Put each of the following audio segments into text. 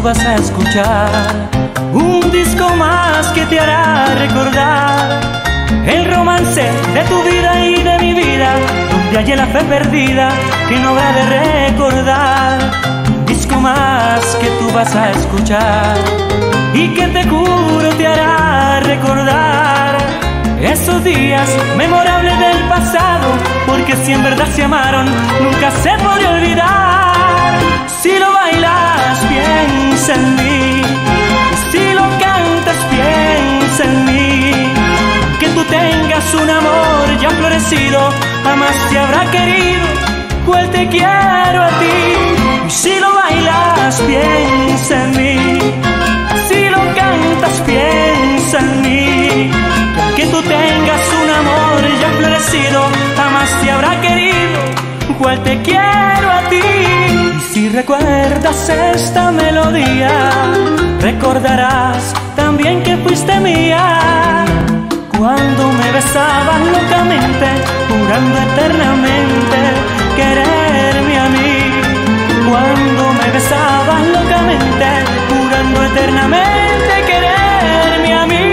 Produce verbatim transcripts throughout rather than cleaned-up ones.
vas a escuchar un disco más que te hará recordar el romance de tu vida y de mi vida, donde hallé la fe perdida que no habrá de recordar. Un disco más que tú vas a escuchar y que te juro te hará recordar esos días memorables del pasado, porque si en verdad se amaron nunca se podrá olvidar. Si lo bailas piensa en mí, si lo cantas piensa en mí, que tú tengas un amor ya florecido jamás te habrá querido cual te quiero a ti. Y si lo bailas piensa en mí, si lo cantas piensa en mí, que tú tengas un amor ya florecido jamás te habrá querido cual te quiero a ti. Y si recuerdas esta melodía, recordarás también que fuiste mía cuando me besabas locamente, jurando eternamente quererme a mí. Cuando me besabas locamente, jurando eternamente quererme a mí.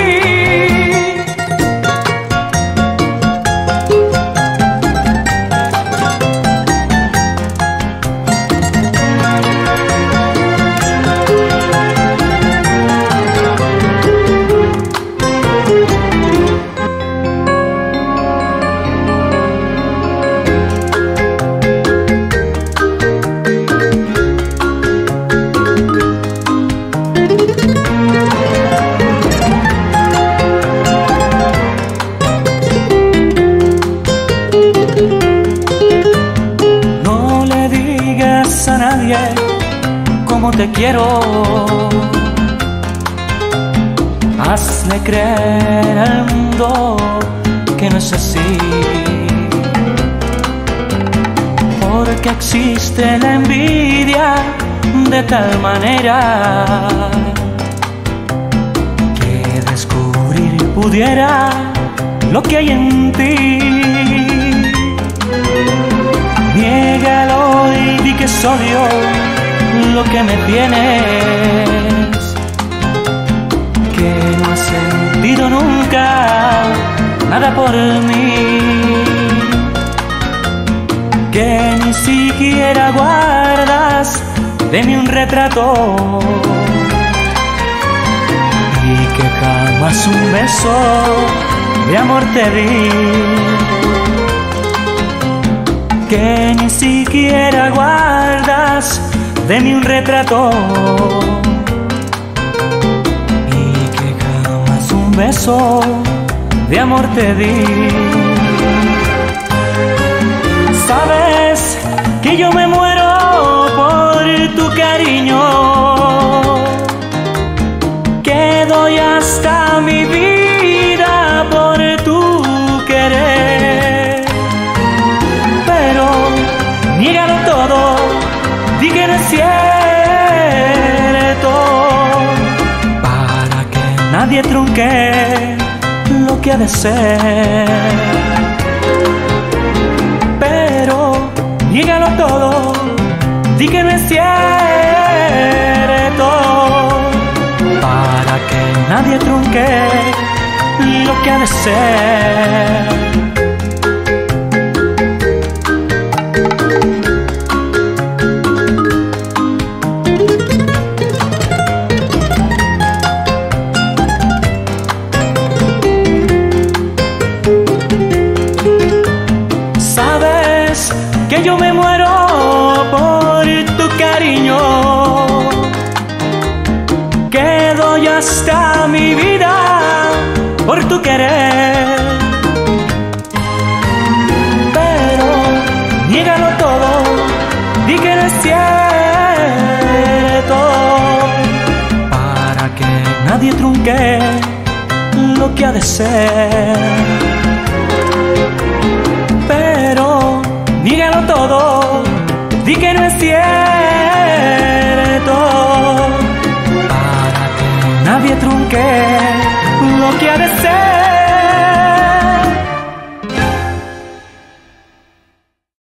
A nadie como te quiero, hazle creer al mundo que no es así, porque existe la envidia de tal manera que descubrir pudiera lo que hay en ti. Niégalo y di que es odio lo que me tienes, que no has sentido nunca nada por mí, que ni siquiera guardas de mí un retrato y que jamás un beso de amor te di, que ni siquiera guardas de mí un retrato y que jamás un beso de amor te di. Sabes que yo me muero por tu cariño, que doy hasta mi vida por tu querer. Niégalo todo, di que no es cierto, para que nadie trunque lo que ha de ser. Pero niégalo todo, di que no es cierto, para que nadie trunque lo que ha de ser. Que yo me muero por tu cariño, que doy hasta mi vida por tu querer. Pero niégalo todo, di que no es cierto, para que nadie trunque lo que ha de ser. Pero niégalo todo, di que no es cierto, para que nadie trunque lo que ha de ser.